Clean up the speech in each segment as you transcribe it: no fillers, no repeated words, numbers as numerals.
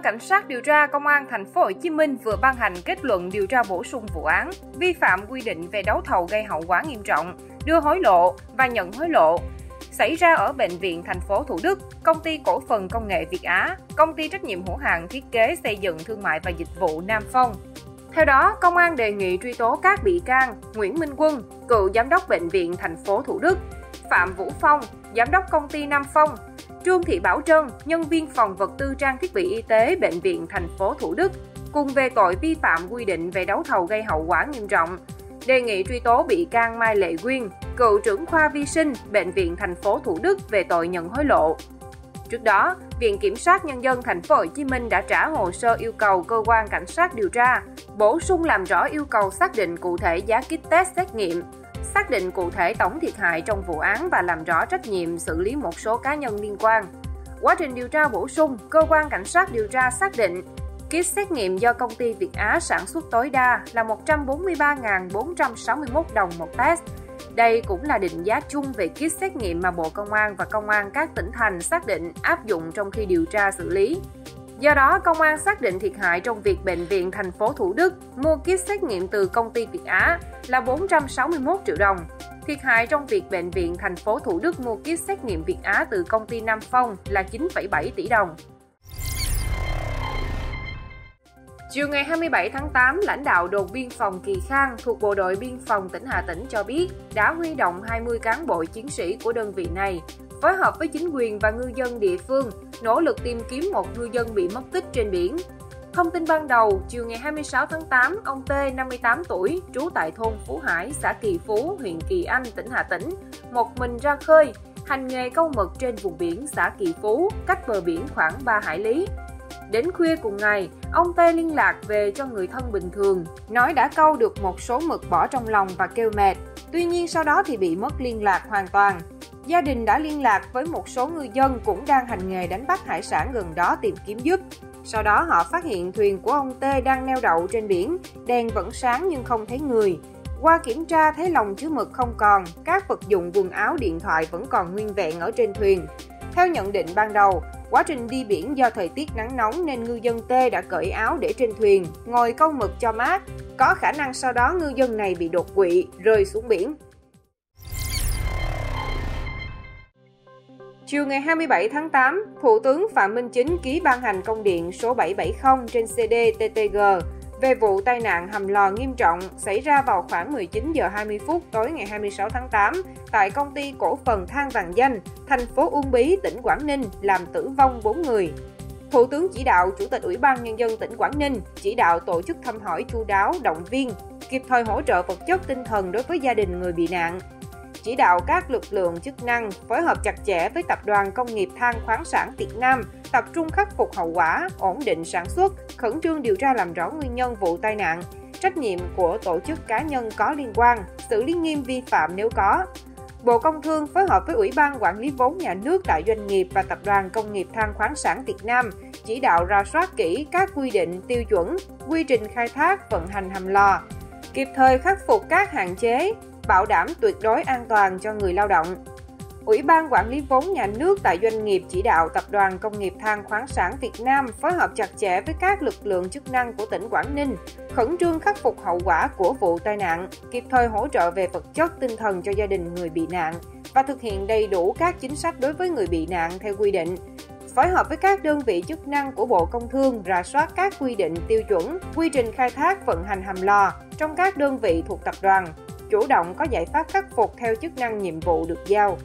Cảnh sát điều tra Công an Thành phố Hồ Chí Minh vừa ban hành kết luận điều tra bổ sung vụ án vi phạm quy định về đấu thầu gây hậu quả nghiêm trọng, đưa hối lộ và nhận hối lộ xảy ra ở Bệnh viện Thành phố Thủ Đức, Công ty Cổ phần Công nghệ Việt Á, Công ty trách nhiệm hữu hạn thiết kế xây dựng thương mại và dịch vụ Nam Phong. Theo đó, công an đề nghị truy tố các bị can Nguyễn Minh Quân, cựu giám đốc Bệnh viện Thành phố Thủ Đức, Phạm Vũ Phong, giám đốc công ty Nam Phong, Trương Thị Bảo Trân, nhân viên phòng vật tư trang thiết bị y tế Bệnh viện Thành phố Thủ Đức, cùng về tội vi phạm quy định về đấu thầu gây hậu quả nghiêm trọng. Đề nghị truy tố bị can Mai Lệ Quyên, cựu trưởng khoa vi sinh Bệnh viện Thành phố Thủ Đức về tội nhận hối lộ. Trước đó, Viện Kiểm sát Nhân dân Thành phố Hồ Chí Minh đã trả hồ sơ yêu cầu cơ quan cảnh sát điều tra bổ sung làm rõ yêu cầu xác định cụ thể giá kit test xét nghiệm, xác định cụ thể tổng thiệt hại trong vụ án và làm rõ trách nhiệm xử lý một số cá nhân liên quan. Quá trình điều tra bổ sung, cơ quan cảnh sát điều tra xác định kit xét nghiệm do công ty Việt Á sản xuất tối đa là 143.461 đồng một test. Đây cũng là định giá chung về kit xét nghiệm mà Bộ Công an và Công an các tỉnh thành xác định áp dụng trong khi điều tra xử lý. Do đó, Công an xác định thiệt hại trong việc Bệnh viện Thành phố Thủ Đức mua kit xét nghiệm từ công ty Việt Á là 461 triệu đồng. Thiệt hại trong việc Bệnh viện Thành phố Thủ Đức mua kit xét nghiệm Việt Á từ công ty Nam Phong là 9,7 tỷ đồng. Chiều ngày 27 tháng 8, lãnh đạo đồn biên phòng Kỳ Khang thuộc Bộ đội Biên phòng tỉnh Hà Tĩnh cho biết đã huy động 20 cán bộ chiến sĩ của đơn vị này, phối hợp với chính quyền và ngư dân địa phương, nỗ lực tìm kiếm một ngư dân bị mất tích trên biển. Thông tin ban đầu, chiều ngày 26 tháng 8, ông T, 58 tuổi, trú tại thôn Phú Hải, xã Kỳ Phú, huyện Kỳ Anh, tỉnh Hà Tĩnh, một mình ra khơi, hành nghề câu mực trên vùng biển xã Kỳ Phú, cách bờ biển khoảng 3 hải lý. Đến khuya cùng ngày, ông T liên lạc về cho người thân bình thường, nói đã câu được một số mực bỏ trong lòng và kêu mệt. Tuy nhiên sau đó thì bị mất liên lạc hoàn toàn. Gia đình đã liên lạc với một số ngư dân cũng đang hành nghề đánh bắt hải sản gần đó tìm kiếm giúp. Sau đó họ phát hiện thuyền của ông T đang neo đậu trên biển, đèn vẫn sáng nhưng không thấy người. Qua kiểm tra thấy lồng chứa mực không còn, các vật dụng quần áo điện thoại vẫn còn nguyên vẹn ở trên thuyền. Theo nhận định ban đầu, quá trình đi biển do thời tiết nắng nóng nên ngư dân T đã cởi áo để trên thuyền, ngồi câu mực cho mát. Có khả năng sau đó ngư dân này bị đột quỵ, rơi xuống biển. Chiều ngày 27 tháng 8, Thủ tướng Phạm Minh Chính ký ban hành công điện số 770 trên CD-TTG về vụ tai nạn hầm lò nghiêm trọng xảy ra vào khoảng 19 giờ 20 phút tối ngày 26 tháng 8 tại công ty cổ phần than Vàng Danh, thành phố Uông Bí, tỉnh Quảng Ninh, làm tử vong 4 người. Thủ tướng chỉ đạo Chủ tịch Ủy ban Nhân dân tỉnh Quảng Ninh chỉ đạo tổ chức thăm hỏi chu đáo, động viên, kịp thời hỗ trợ vật chất tinh thần đối với gia đình người bị nạn. Chỉ đạo các lực lượng chức năng phối hợp chặt chẽ với Tập đoàn Công nghiệp Than khoáng sản Việt Nam, tập trung khắc phục hậu quả, ổn định sản xuất, khẩn trương điều tra làm rõ nguyên nhân vụ tai nạn, trách nhiệm của tổ chức cá nhân có liên quan, xử lý nghiêm vi phạm nếu có. Bộ Công Thương phối hợp với Ủy ban Quản lý vốn nhà nước tại doanh nghiệp và Tập đoàn Công nghiệp Than khoáng sản Việt Nam chỉ đạo rà soát kỹ các quy định, tiêu chuẩn, quy trình khai thác, vận hành hầm lò, kịp thời khắc phục các hạn chế, bảo đảm tuyệt đối an toàn cho người lao động. Ủy ban Quản lý vốn nhà nước tại doanh nghiệp chỉ đạo Tập đoàn Công nghiệp Than khoáng sản Việt Nam phối hợp chặt chẽ với các lực lượng chức năng của tỉnh Quảng Ninh, khẩn trương khắc phục hậu quả của vụ tai nạn, kịp thời hỗ trợ về vật chất tinh thần cho gia đình người bị nạn và thực hiện đầy đủ các chính sách đối với người bị nạn theo quy định. Phối hợp với các đơn vị chức năng của Bộ Công Thương rà soát các quy định, tiêu chuẩn, quy trình khai thác, vận hành hầm lò trong các đơn vị thuộc tập đoàn, chủ động có giải pháp khắc phục theo chức năng nhiệm vụ được giao.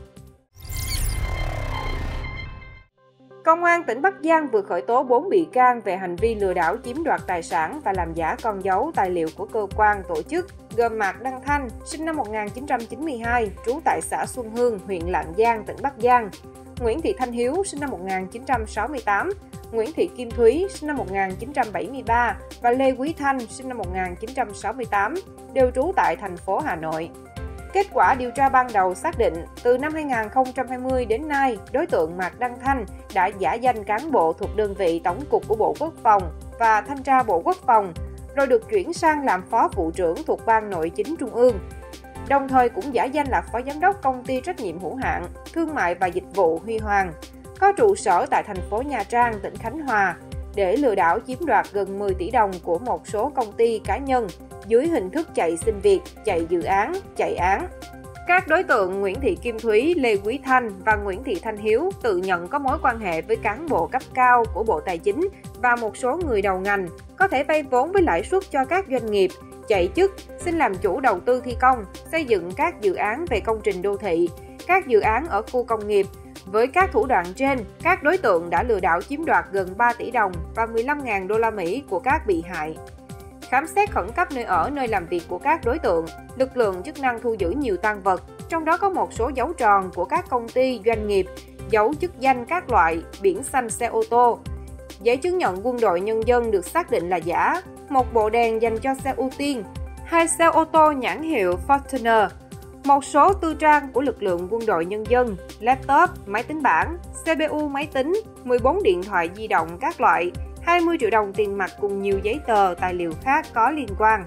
Công an tỉnh Bắc Giang vừa khởi tố 4 bị can về hành vi lừa đảo chiếm đoạt tài sản và làm giả con dấu tài liệu của cơ quan tổ chức, gồm Mạc Đăng Thanh, sinh năm 1992, trú tại xã Xuân Hương, huyện Lạng Giang, tỉnh Bắc Giang, Nguyễn Thị Thanh Hiếu, sinh năm 1968, Nguyễn Thị Kim Thúy, sinh năm 1973 và Lê Quý Thanh, sinh năm 1968, đều trú tại thành phố Hà Nội. Kết quả điều tra ban đầu xác định, từ năm 2020 đến nay, đối tượng Mạc Đăng Thanh đã giả danh cán bộ thuộc đơn vị Tổng cục của Bộ Quốc phòng và Thanh tra Bộ Quốc phòng, rồi được chuyển sang làm phó vụ trưởng thuộc Ban Nội chính Trung ương. Đồng thời cũng giả danh là phó giám đốc công ty trách nhiệm hữu hạn Thương mại và Dịch vụ Huy Hoàng, có trụ sở tại thành phố Nha Trang, tỉnh Khánh Hòa, để lừa đảo chiếm đoạt gần 10 tỷ đồng của một số công ty cá nhân dưới hình thức chạy xin việc, chạy dự án, chạy án. Các đối tượng Nguyễn Thị Kim Thúy, Lê Quý Thanh và Nguyễn Thị Thanh Hiếu tự nhận có mối quan hệ với cán bộ cấp cao của Bộ Tài chính và một số người đầu ngành, có thể vay vốn với lãi suất cho các doanh nghiệp, chạy chức, xin làm chủ đầu tư thi công, xây dựng các dự án về công trình đô thị, các dự án ở khu công nghiệp. Với các thủ đoạn trên, các đối tượng đã lừa đảo chiếm đoạt gần 3 tỷ đồng và 15.000 đô la Mỹ của các bị hại. Khám xét khẩn cấp nơi ở, nơi làm việc của các đối tượng, lực lượng chức năng thu giữ nhiều tang vật, trong đó có một số dấu tròn của các công ty, doanh nghiệp, dấu chức danh các loại, biển xanh xe ô tô. Giấy chứng nhận quân đội nhân dân được xác định là giả, một bộ đèn dành cho xe ưu tiên, 2 xe ô tô nhãn hiệu Fortuner, một số tư trang của lực lượng quân đội nhân dân, laptop, máy tính bảng, CPU máy tính, 14 điện thoại di động các loại, 20 triệu đồng tiền mặt cùng nhiều giấy tờ, tài liệu khác có liên quan.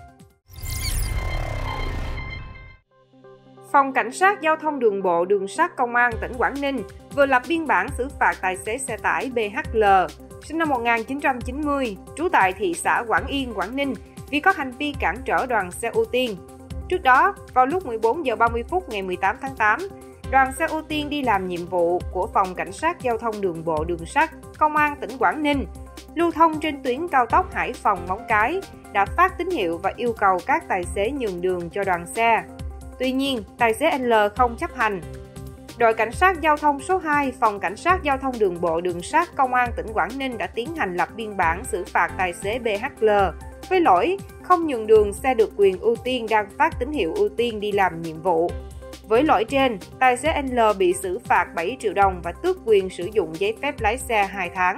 Phòng Cảnh sát Giao thông Đường bộ Đường sắt Công an tỉnh Quảng Ninh vừa lập biên bản xử phạt tài xế xe tải BHL, sinh năm 1990, trú tại thị xã Quảng Yên, Quảng Ninh, vì có hành vi cản trở đoàn xe ưu tiên. Trước đó, vào lúc 14 giờ 30 phút ngày 18 tháng 8, đoàn xe ưu tiên đi làm nhiệm vụ của Phòng Cảnh sát Giao thông Đường bộ Đường sắt Công an tỉnh Quảng Ninh lưu thông trên tuyến cao tốc Hải Phòng - Móng Cái đã phát tín hiệu và yêu cầu các tài xế nhường đường cho đoàn xe. Tuy nhiên, tài xế L không chấp hành. Đội Cảnh sát Giao thông số 2, Phòng Cảnh sát Giao thông Đường bộ Đường sắt Công an tỉnh Quảng Ninh đã tiến hành lập biên bản xử phạt tài xế BHL với lỗi không nhường đường xe được quyền ưu tiên đang phát tín hiệu ưu tiên đi làm nhiệm vụ. Với lỗi trên, tài xế L bị xử phạt 7 triệu đồng và tước quyền sử dụng giấy phép lái xe 2 tháng.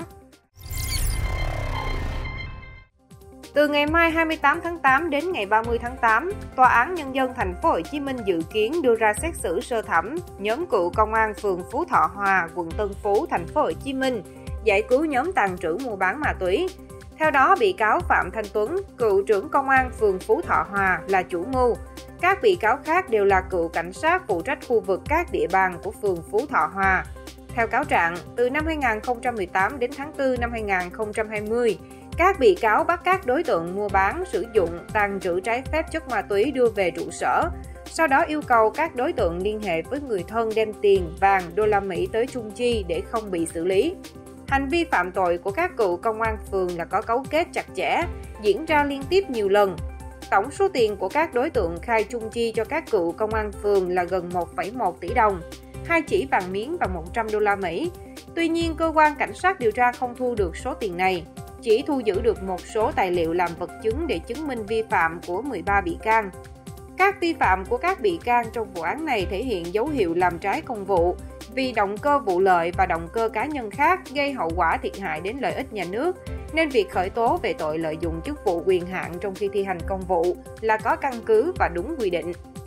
Từ ngày mai 28 tháng 8 đến ngày 30 tháng 8, Tòa án Nhân dân Thành phố Hồ Chí Minh dự kiến đưa ra xét xử sơ thẩm nhóm cựu công an phường Phú Thọ Hòa, quận Tân Phú, Thành phố Hồ Chí Minh giải cứu nhóm tàng trữ mua bán ma túy. Theo đó, bị cáo Phạm Thanh Tuấn, cựu trưởng công an phường Phú Thọ Hòa là chủ mưu. Các bị cáo khác đều là cựu cảnh sát phụ trách khu vực các địa bàn của phường Phú Thọ Hòa. Theo cáo trạng, từ năm 2018 đến tháng 4 năm 2020, các bị cáo bắt các đối tượng mua bán, sử dụng, tàng trữ trái phép chất ma túy đưa về trụ sở. Sau đó yêu cầu các đối tượng liên hệ với người thân đem tiền, vàng, đô la Mỹ tới Trung Chi để không bị xử lý. Hành vi phạm tội của các cựu công an phường là có cấu kết chặt chẽ, diễn ra liên tiếp nhiều lần. Tổng số tiền của các đối tượng khai Trung Chi cho các cựu công an phường là gần 1,1 tỷ đồng, 2 chỉ vàng miếng và 100 đô la Mỹ. Tuy nhiên, cơ quan cảnh sát điều tra không thu được số tiền này, chỉ thu giữ được một số tài liệu làm vật chứng để chứng minh vi phạm của 13 bị can. Các vi phạm của các bị can trong vụ án này thể hiện dấu hiệu làm trái công vụ, vì động cơ vụ lợi và động cơ cá nhân khác gây hậu quả thiệt hại đến lợi ích nhà nước, nên việc khởi tố về tội lợi dụng chức vụ quyền hạn trong khi thi hành công vụ là có căn cứ và đúng quy định.